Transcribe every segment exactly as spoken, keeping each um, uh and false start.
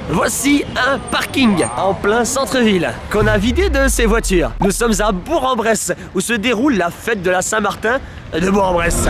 Voici un parking en plein centre-ville qu'on a vidé de ses voitures. Nous sommes à Bourg-en-Bresse où se déroule la fête de la Saint-Martin de Bourg-en-Bresse.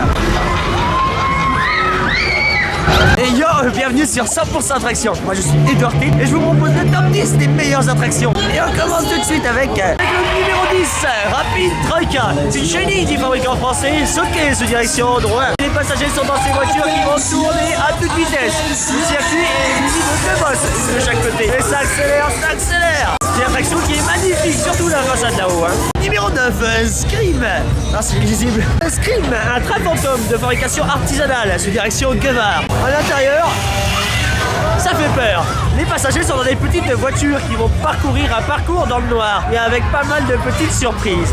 Et yo, bienvenue sur cent pour cent Attraction. Moi je suis Edouard T et je vous propose le top dix des meilleures attractions. Et on commence tout de suite avec, avec le numéro dix, Rapide Troika. Une chenille du fabricant français, soquée sous direction droite. Les passagers sont dans ces voitures qui vont tourner à toute vitesse. Le circuit est muni de deux bosses de chaque côté. Et ça accélère, ça accélère. C'est une attraction qui est magnifique, surtout la façade là-haut. Hein. Numéro neuf, Scream. Ah, c'est visible. Scream, un train fantôme de fabrication artisanale sous direction Guevard. À l'intérieur, ça fait peur. Les passagers sont dans des petites voitures qui vont parcourir un parcours dans le noir et avec pas mal de petites surprises.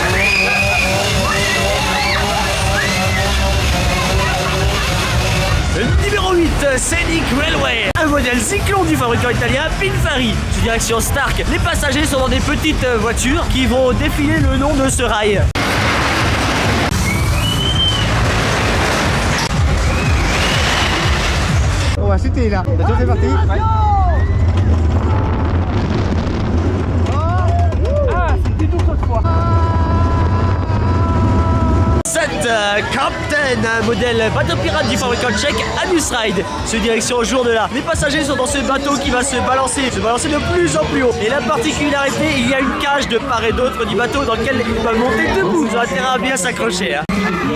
Numéro huit, Scenic Railway. Un modèle cyclone du fabricant italien Pininfarina, sous direction Stark. Les passagers sont dans des petites voitures qui vont défiler le long de ce rail. On va chuter là. Attention, c'est parti. Ouais. Ah, c'était tout cette fois. sept, euh, Captain, un modèle bateau pirate du fabricant tchèque Anus Ride, sous direction au jour de là. Les passagers sont dans ce bateau qui va se balancer, se balancer de plus en plus haut. Et la particularité, il y a une cage de part et d'autre du bateau dans lequel ils peuvent monter debout. Ils ont intérêt à bien s'accrocher. Hein.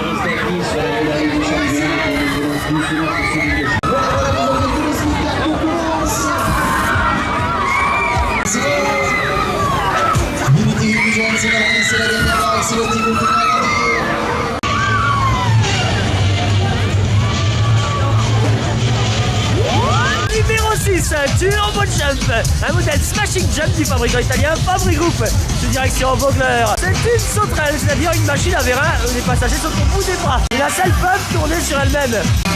Numéro six, Turbo Jump, un modèle Smashing Jump du fabricant italien Fabri Group, sous direction Vogler. C'est une sauterelle, c'est-à-dire une machine à vérin où les passagers sont au bout des bras. Et la selle peut tourner sur elle-même.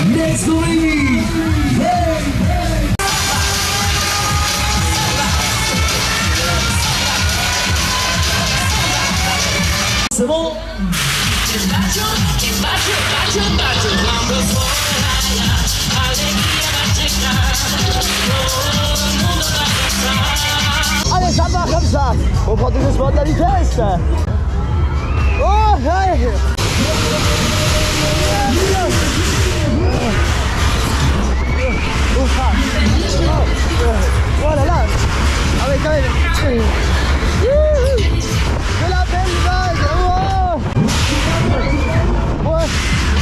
C'est bon. Allez, ça part comme ça. On prend tout doucement de la vitesse. Oh, hey. Oh là là. Ah ouais, quand même. De la belle vague. Oh. Ouais.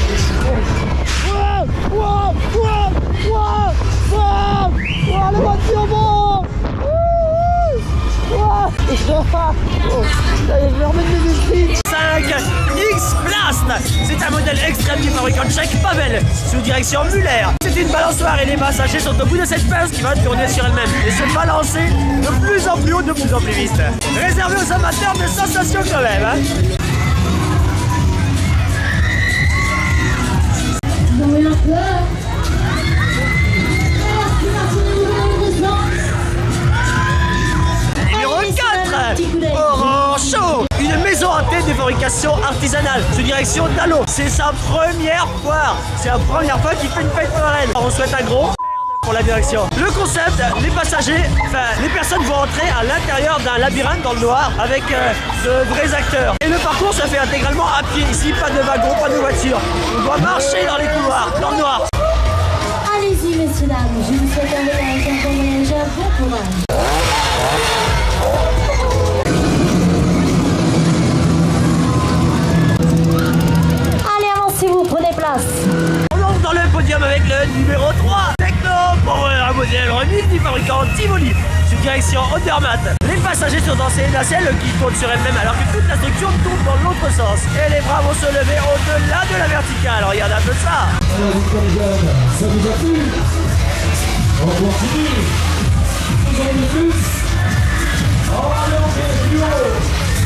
Wow, wow, wow, wow, wow, wow, la voiture monte. Wow. Oh, ça y est, je me remets de mes esprits. cinq, X-Blast. C'est un modèle extrême du fabricant tchèque Pavel, sous direction Muller. C'est une balançoire et les passagers sont au bout de cette pince qui va tourner sur elle-même et se balancer de plus en plus haut, de plus en plus vite. Réservé aux amateurs de sensations quand même. Hein. Numéro quatre, Orange Show, une maison hantée de fabrication artisanale sous direction d'Allo. C'est sa première foire, c'est la première fois qu'il fait une fête foraine. On souhaite un gros pour la direction. Le concept, les passagers, enfin les personnes vont entrer à l'intérieur d'un labyrinthe dans le noir avec euh, de vrais acteurs. Et le parcours se fait intégralement à pied. Ici, pas de wagon, pas de voiture. On doit marcher dans les couloirs, dans le noir. Allez-y, messieurs, dames, je vous souhaite un voyage, un bon voyage, bon courage. Allez, avancez-vous, prenez place. On entre dans le podium avec le numéro trois, Techno Power, un modèle remis du fabricant Tivoli, sous direction Odermatt. Les passagers sont dans ces nacelles qui tournent sur elles-mêmes alors que toute la structure tourne dans l'autre sens. Et les bras vont se lever au-delà de la verticale. Regardez un peu ça. Alors, les jeunes, ça vous a plu? On continue. Vous en voulez plus? Oh, allez, on fait plus haut.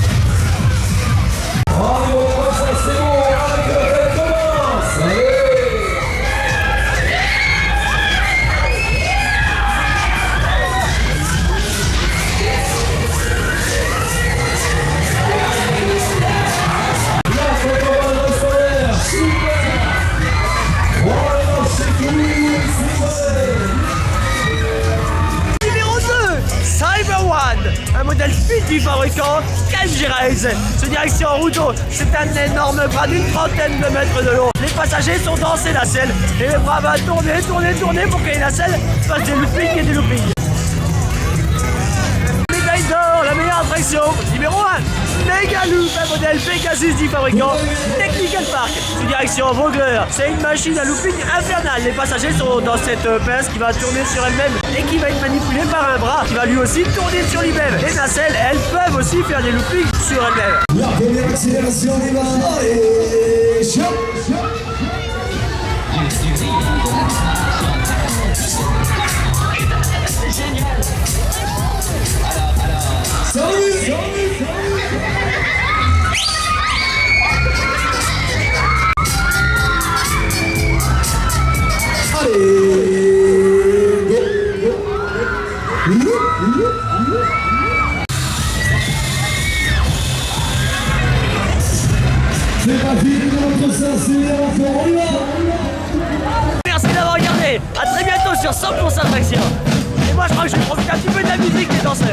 Allez, on va ça, c'est bon. Allez, on commence. Allez. modèle Speed du fabricant K M G Race. Sous direction Rudo, c'est un énorme bras d'une trentaine de mètres de long. Les passagers sont dans ces nacelles et le bras va tourner, tourner, tourner pour que les nacelles fassent des loopings et des loopings. Médaille d'or, la meilleure attraction, numéro un. Méga Loop, un modèle Pegasus du fabricant Technical Park, sous direction Vogler. C'est une machine à looping infernale. Les passagers sont dans cette pince qui va tourner sur elle-même et qui va être manipulée par un bras qui va lui aussi tourner sur lui-même. Les nacelles, elles peuvent aussi faire des loopings sur elles-mêmes. La première accélération des mains. Allez, chop, chop. Salut. C'est pas fini de notre séance, c'est encore on y va. Merci d'avoir regardé. À très bientôt sur cent pour cent Attraction. Et moi je crois que je vais profiter un petit peu de la musique des danseurs.